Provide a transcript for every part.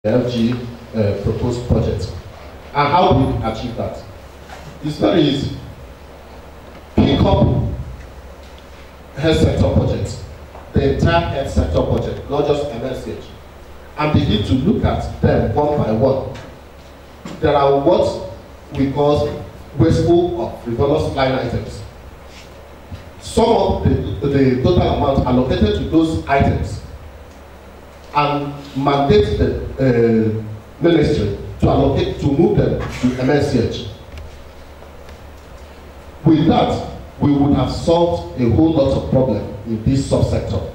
LG proposed project. And how do we achieve that? It's very easy. Pick up health sector projects, the entire health sector project, not just MNCH, and begin to look at them one by one. There are what we call wasteful or frivolous line items. Some of the total amount allocated to those items and mandate the ministry to allocate, to move them to MNCH. With that, we would have solved a whole lot of problems in this subsector.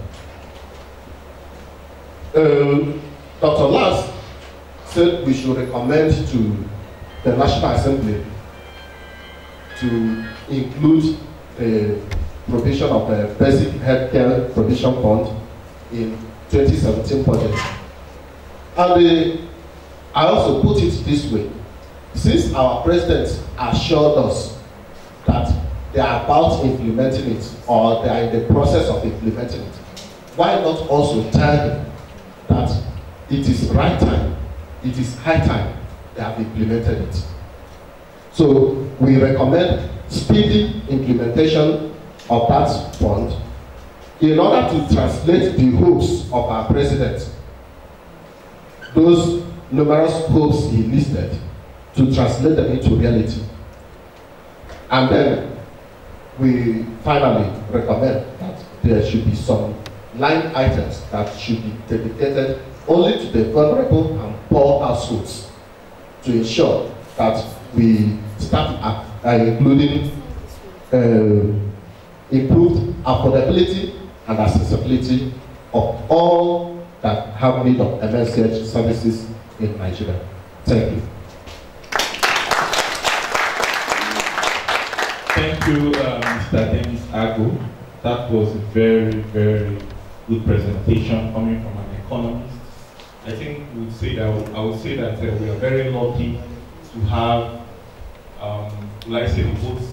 Dr. Last said we should recommend to the National Assembly to include the provision of the Basic Healthcare Provision Fund in 2017 budget. And I also put it this way. Since our president assured us that they are about implementing it, or they are in the process of implementing it, why not also tell them that it is right time, it is high time they have implemented it. So we recommend speedy implementation of that fund in order to translate the hopes of our president, those numerous hopes he listed, to translate them into reality. And then we finally recommend that there should be some line items that should be dedicated only to the vulnerable and poor households to ensure that we start including improved affordability and accessibility of all that have need of MNCH services in Nigeria. Thank you. Thank you, Mr. David Agu. That was a very, very good presentation coming from an economist. I think I would say that we are very lucky to have, like I say, both